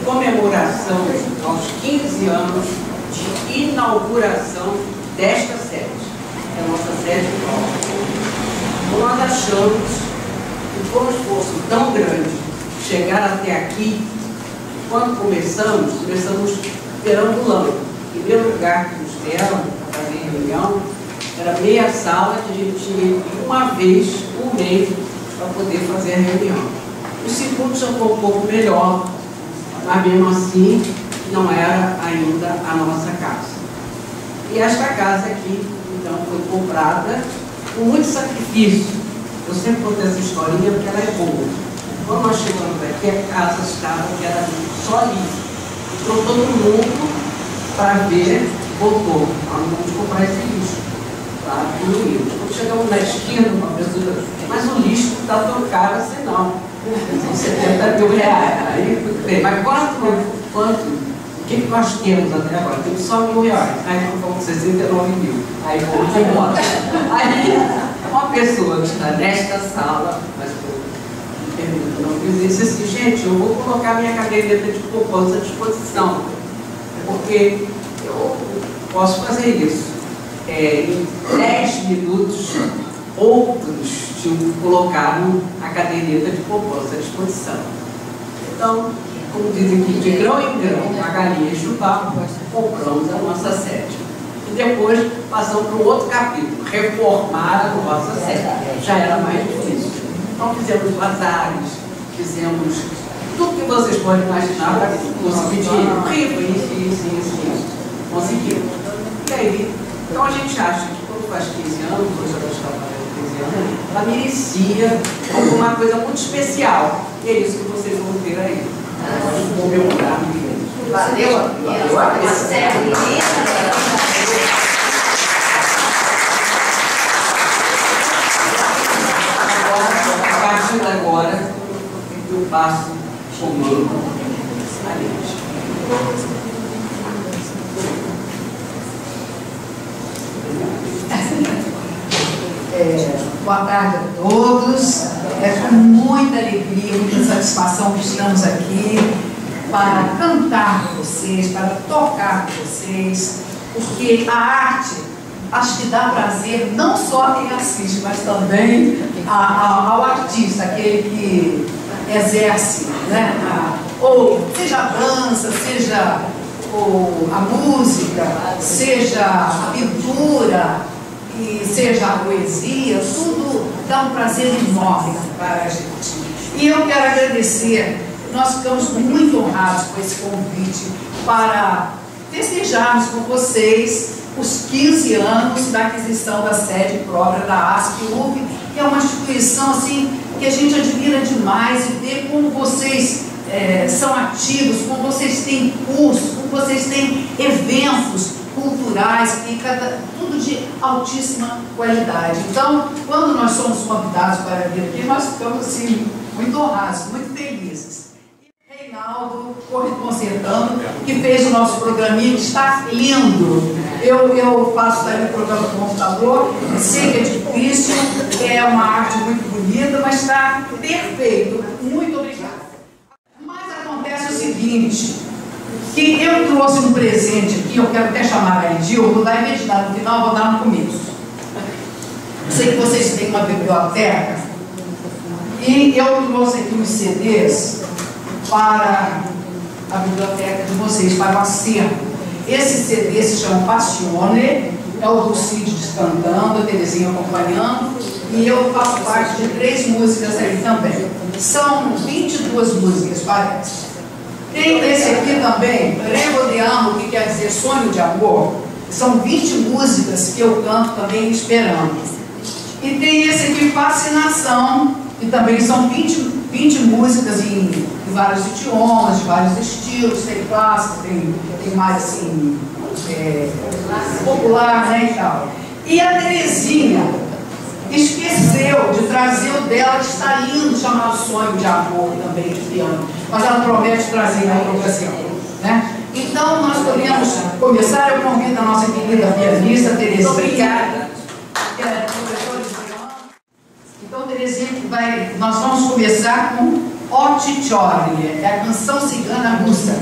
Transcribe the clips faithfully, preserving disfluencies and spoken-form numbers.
comemoração aos quinze anos de inauguração desta sede, é a nossa sede nova. Nós achamos que foi um esforço tão grande chegar até aqui. Quando começamos, começamos perambulando. O primeiro lugar que nos deram para fazer reunião era meia sala que a gente tinha que ir uma vez por mês para poder fazer a reunião. O segundo já foi um pouco melhor, mas mesmo assim não era ainda a nossa casa. E esta casa aqui, então, foi comprada com muito sacrifício. Eu sempre conto essa historinha porque ela é boa. Quando nós chegamos aqui, a casa estava, que era só ali. Então todo mundo, para ver, voltou. Nós vamos comprar esse lixo. Claro que não íamos. Quando chegamos na esquina, uma pessoa, mas o lixo está tão caro assim não. São setenta mil reais. Aí, tudo bem. Mas quanto, quanto? O que nós temos até agora? Temos só mil reais. Aí nós vamos sessenta e nove mil. Aí vamos embora. Aí, uma pessoa que está nesta sala, mas não disse assim, gente, eu vou colocar minha caderneta de poupança à disposição, porque eu posso fazer isso. É, em dez minutos, outros tinham colocado a caderneta de poupança à disposição. Então, como dizem aqui, de grão em grão, a galinha chupava, compramos a nossa sede. E depois passamos para um outro capítulo, reformar a nossa sede. Já era mais difícil. Então fizemos bazares, fizemos tudo que vocês podem imaginar para conseguir dinheiro. Rico, isso, isso, isso, isso. Conseguimos. E aí, então a gente acha que quando faz quinze anos, hoje ela está fazendo quinze anos, ela merecia alguma coisa muito especial. E é isso que vocês vão ver aí. Vou comemorar. Valeu a pena. A partir de agora, eu passo comigo a gente. É, boa tarde a todos. É com muita alegria, muita satisfação que estamos aqui para cantar com vocês, para tocar com vocês, porque a arte, acho que dá prazer não só a quem assiste, mas também a, a, ao artista, aquele que exerce, né? A, ou seja a dança, seja ou a música, seja a pintura, e seja a poesia, tudo dá um prazer enorme para a gente. E eu quero agradecer, nós ficamos muito honrados com esse convite para festejarmos com vocês os quinze anos da aquisição da sede própria da ASP-U V, que é uma instituição assim, que a gente admira demais e ver como vocês é, são ativos, como vocês têm cursos, como vocês têm eventos culturais e cada, tudo de altíssima qualidade. Então, quando nós somos convidados para vir aqui, nós ficamos assim, muito honrados, muito felizes. Reinaldo Concertando, que fez o nosso programinha, que está lindo. Eu, eu faço também o programa do computador, sei que é difícil, é uma arte muito bonita, mas está perfeito. Muito obrigada. Mas acontece o seguinte, que eu trouxe um presente aqui, eu quero até chamar a Edil, vou dar em vez de dar no final, vou dar no começo. Sei que vocês têm uma biblioteca, e eu trouxe aqui uns C Ds para a biblioteca de vocês, para o acervo. Esse C D se chama Passione, é o do Cid cantando, a Terezinha acompanhando, e eu faço parte de três músicas aí também. São vinte e duas músicas, parece. Tem esse aqui também, Prego de Amo, que quer dizer sonho de amor. São vinte músicas que eu canto também esperando. E tem esse aqui, Fascinação, que também são vinte, vinte músicas em, em vários idiomas, de vários estilos, tem clássico, tem, tem mais assim, é, popular, né, e tal. E a Terezinha esqueceu de trazer o dela, que está lindo, chamado Sonho de Amor, também de piano. Mas ela promete trazer em outra ocasião, né? Então, nós podemos começar. Eu convido a nossa querida pianista, Terezinha. Obrigada. Que é professora de piano. Então, Terezinha, vai, nós vamos começar com Ó Cicciorlie, é a canção cigana russa.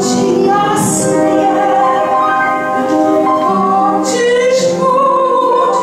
Oh,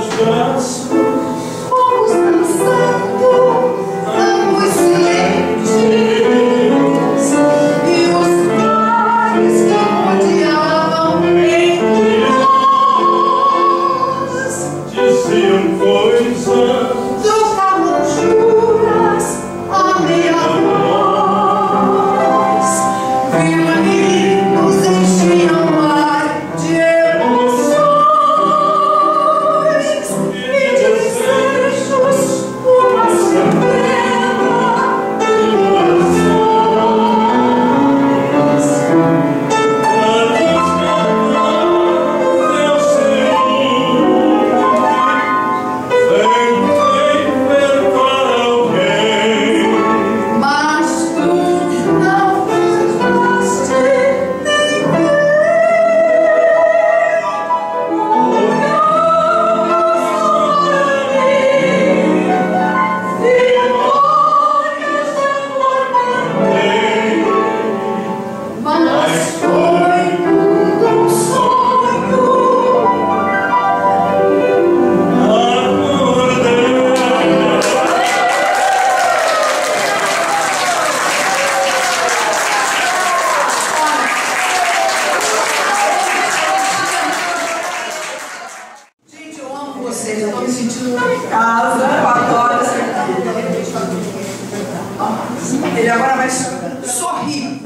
Ele agora vai sorrir.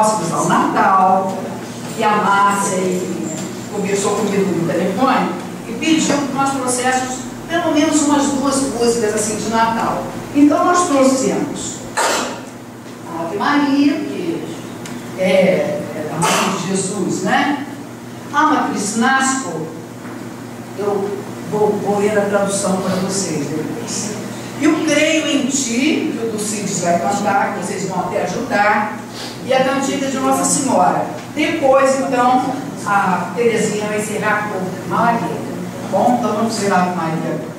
próximos ao Natal, e a Márcia e, conversou comigo no telefone e pediu que nós trouxéssemos pelo menos umas duas músicas assim de Natal. Então nós trouxemos a Ave Maria, que é, é a mãe de Jesus, né? Ama Crisnasco, eu vou, vou ler a tradução para vocês depois. Eu creio em ti, que o Dulcides vai cantar, que vocês vão até ajudar, e a cantiga de Nossa Senhora. Depois, então, a Terezinha vai encerrar com Maria. Tá bom? Então vamos ver a Maria.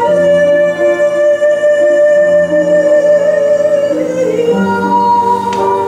Oh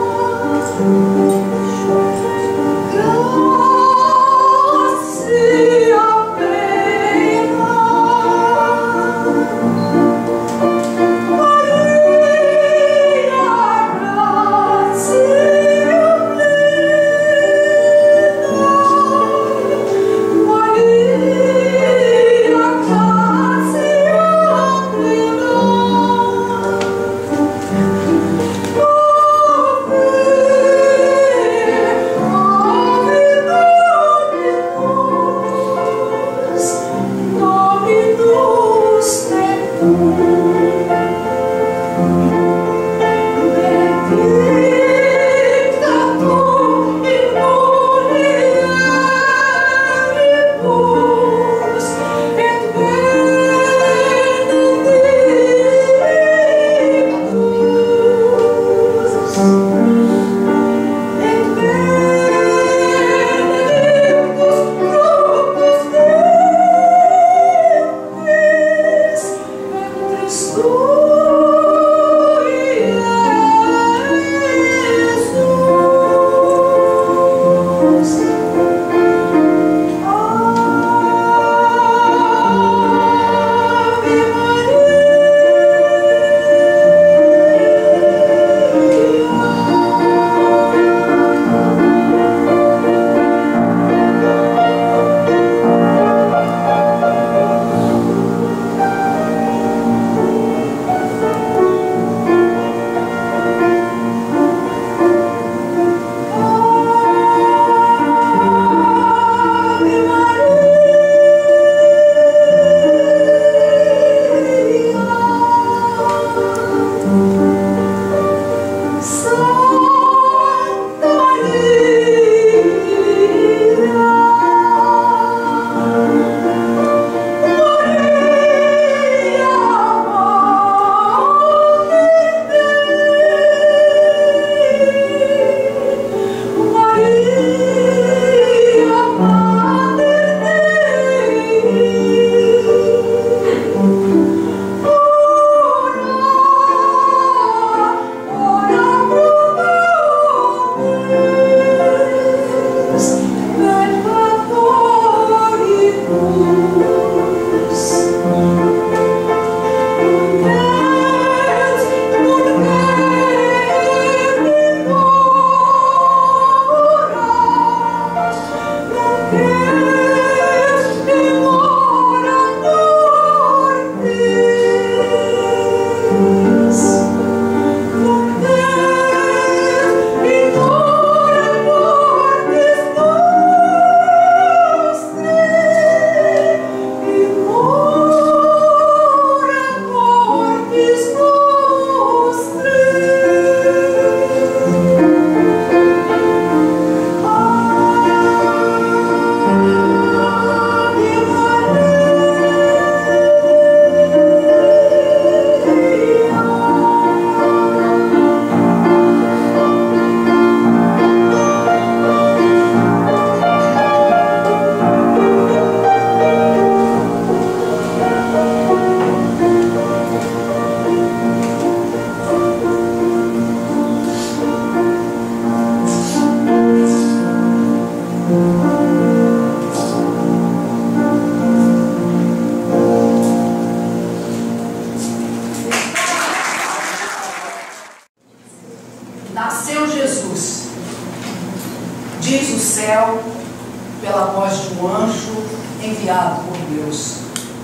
seu Jesus, diz o céu pela voz de um anjo enviado por Deus.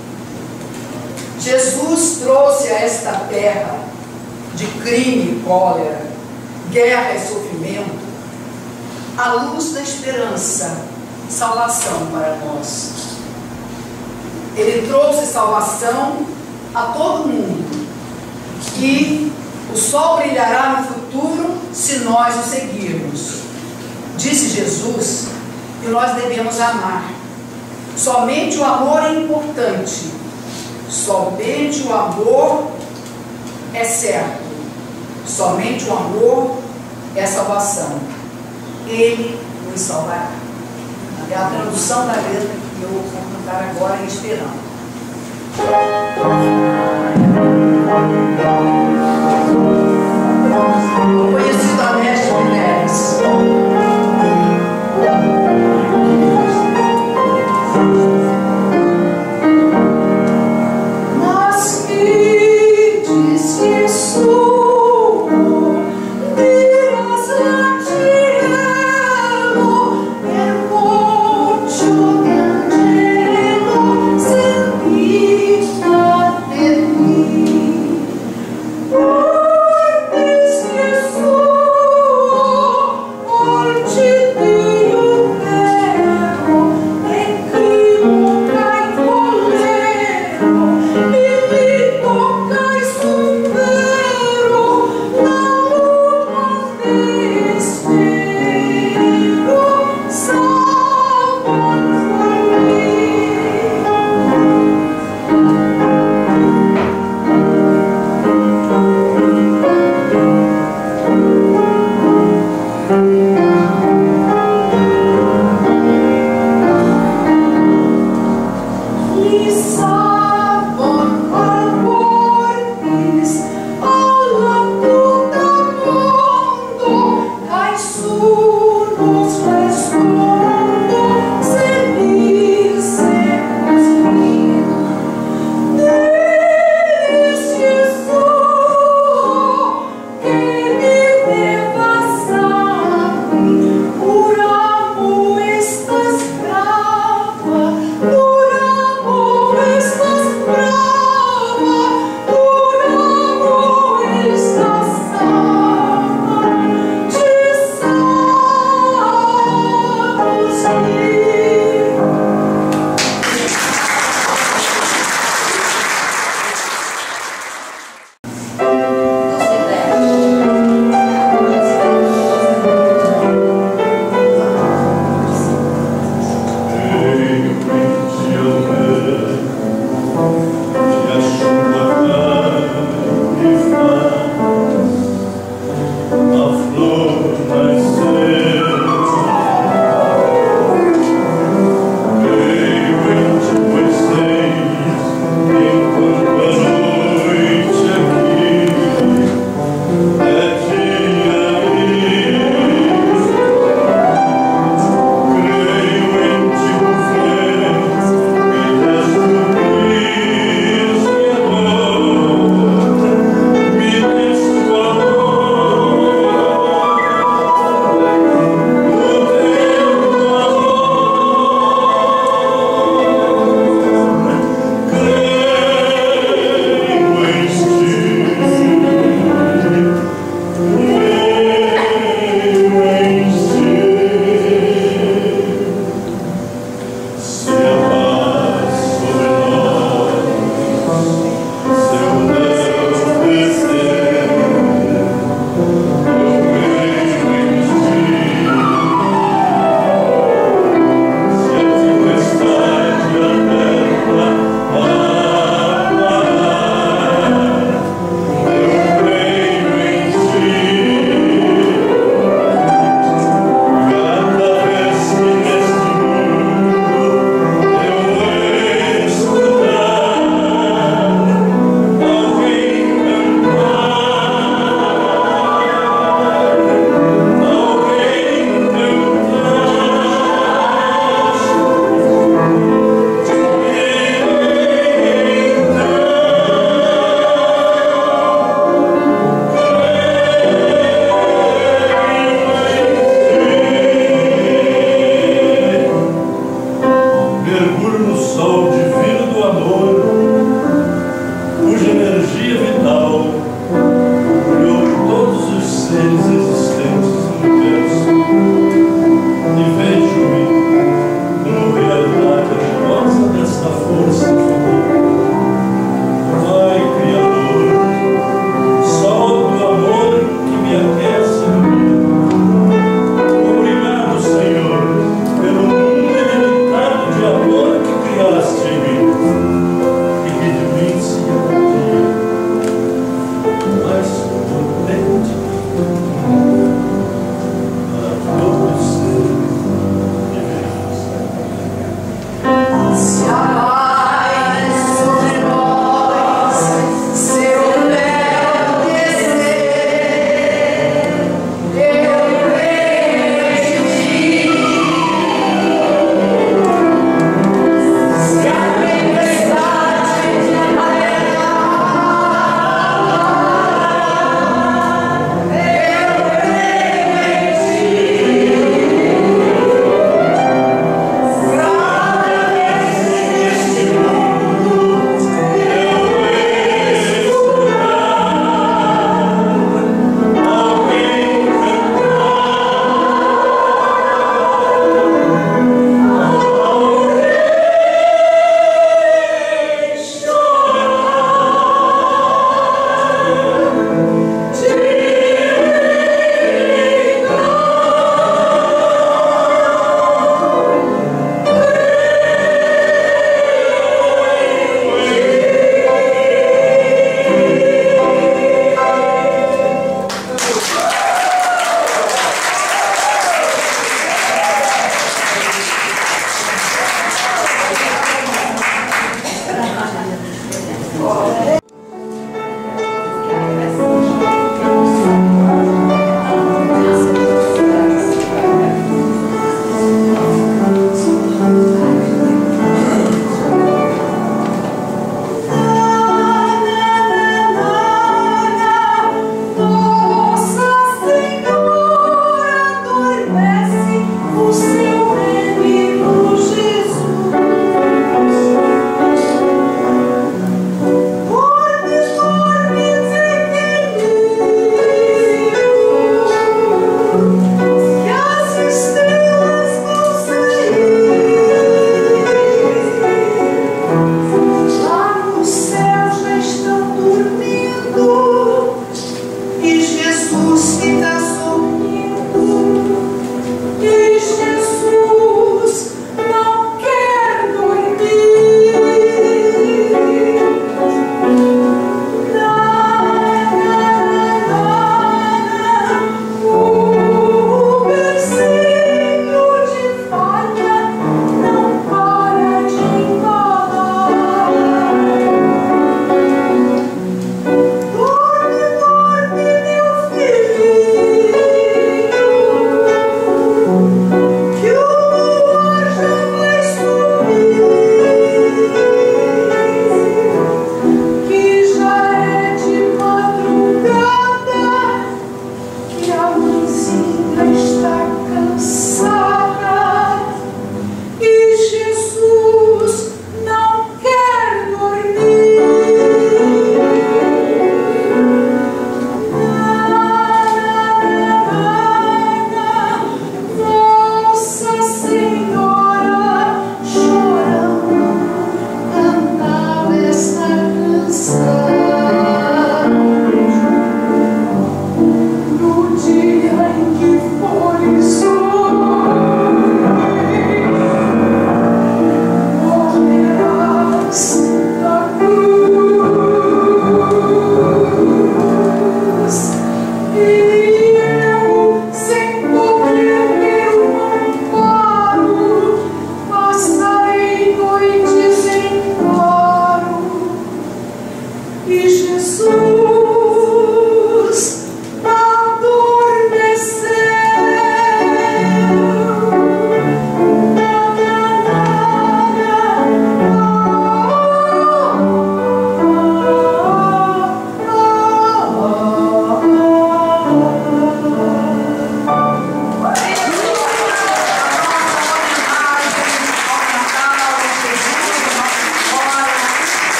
Jesus trouxe a esta terra de crime e cólera, guerra e sofrimento, a luz da esperança, salvação para nós. Ele trouxe salvação a todo mundo, e o sol brilhará no futuro se nós o seguirmos. Disse Jesus que nós devemos amar. Somente o amor é importante, somente o amor é certo, somente o amor é salvação. Ele nos salvará. É a tradução da letra que eu vou cantar agora em Esperanto. Conhecido a Mestre Mineres. Mas que diz que sou Deus a ti amo, é mucho grande, sentista de mim. Por diz que sou, por ti tenho ferro, e crimo cai colero, e me tocai supero, na lua desespero, salva por mim. Lisaban arbores alla puta mondo, cae su nos respondo, se mi secos mi. Diz Jesus que me devassaste,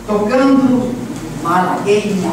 tocando Malagueña.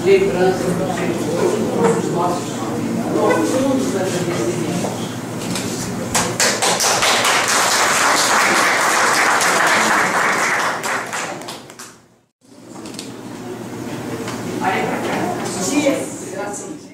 lembranças do Senhor, dos nossos profundos agradecimentos. Olha para cá. Dias, assim.